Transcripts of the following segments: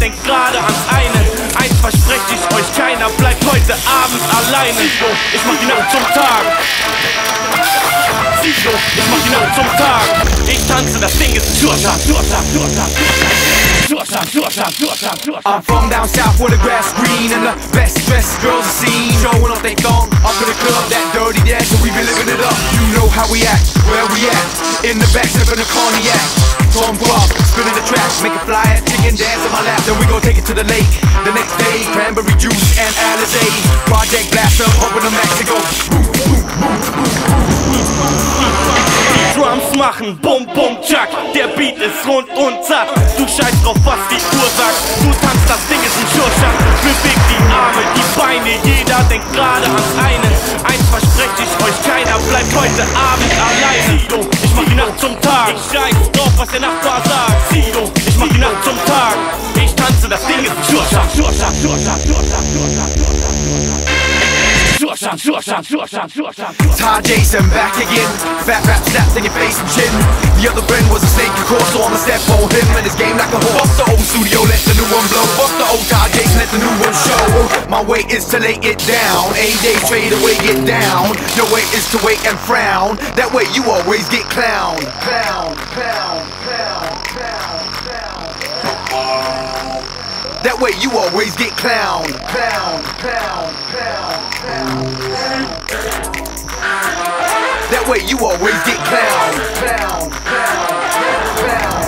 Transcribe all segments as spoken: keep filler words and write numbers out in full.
denkt gerade ans eine. Eins verspreche ich euch, keiner bleibt heute Abend alleine. Ich mach die Nacht zum Tag. Ich mach die Nacht zum Tag. Ich tanze, das Ding ist Schurschaft, Schurschaft, Schurschaft, Schurschaft, Schurschaft, Schurschaft, Schurschaft. I'm from down south where the grass green and the best dressed girls are seen, showing off they thong up in the club, that dirty dance, and we be living it up. You know how we act, where we at, in the back sipping the cognac. Tom Guap, spinning the track, make it fly, chicken dance on my lap. Then we gon' take it to the lake. The next day, cranberry juice and Alizé. Project Blaster, open the max and go. Die Drums machen Bum Bum Chuck, der Beat ist rund und zack. Du scheißt drauf, was die Uhr sagt. Du tanzt, das Ding ist ein Schurschaft. Beweg die Arme, die Beine, jeder denkt gerade ans eine. Eins verspreche ich euch, keiner bleibt heute Abend alleine. Ich mach die Nacht zum Tag. Ich scheiß drauf, was der Nachbar sagt. Ich mach die Nacht zum Tag. Ich tanze, das Ding ist ein Schurschaft. Schurschaft, Schurschaft, Schurschaft, Schurschaft, Schurschaft. Schurschaft, Schurschaft, Schurschaft, Schurschaft. Ty Jason back again. Fat rap snapped in your face and chin. The other friend was a snake, of course, so I'ma step on him and his game like a horse. Fuck the old studio, let the new one blow. Fuck the old Ty Jason, let the new one show. My way is to lay it down. A days trade away, get down. Your way is to wait and frown. That way you always get clown. Clown, clown, clown, clown, clown. That way you always get clown. Clown, clown, clown, clown. That way you always get clown. Clown, clown, clown,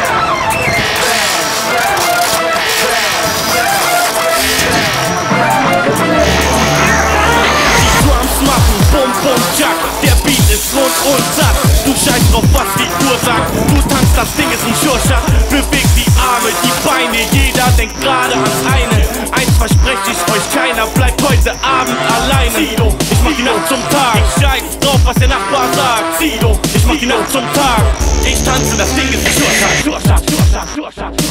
Die Drums machen Bum Bum Chuck, der Beat ist rund und satt. Du scheißt drauf, was die Uhr sagt. Du tanzt, das Ding ist ein Schurschaft. Beweg die Arme, die Beine, jeder denkt gerade ans eine. Eins verspreche ich euch, keiner bleibt heute Abend alleine. Ich mach die Nacht zum Tag. Ich scheiß drauf, was der Nachbar sagt. Ich mach die Nacht zum Tag. Ich tanze, das Ding ist ein Schurschaft, Schurschaft, Schurschaft, Schurschaft.